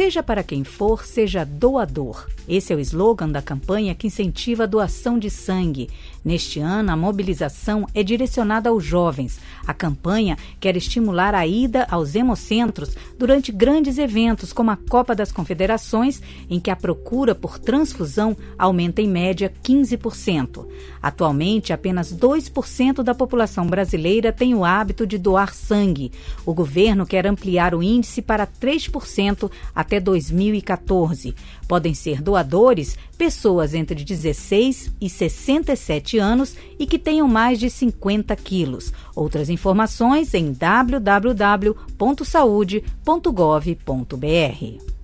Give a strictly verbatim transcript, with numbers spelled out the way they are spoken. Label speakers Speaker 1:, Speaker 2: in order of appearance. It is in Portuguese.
Speaker 1: Seja para quem for, seja doador. Esse é o slogan da campanha que incentiva a doação de sangue. Neste ano, a mobilização é direcionada aos jovens. A campanha quer estimular a ida aos hemocentros durante grandes eventos, como a Copa das Confederações, em que a procura por transfusão aumenta em média quinze por cento. Atualmente, apenas dois por cento da população brasileira tem o hábito de doar sangue. O governo quer ampliar o índice para três por cento até dois mil e catorze. Podem ser doadores pessoas entre dezesseis e sessenta e sete anos e que tenham mais de cinquenta quilos. Outras informações em w w w ponto saude ponto gov ponto b r.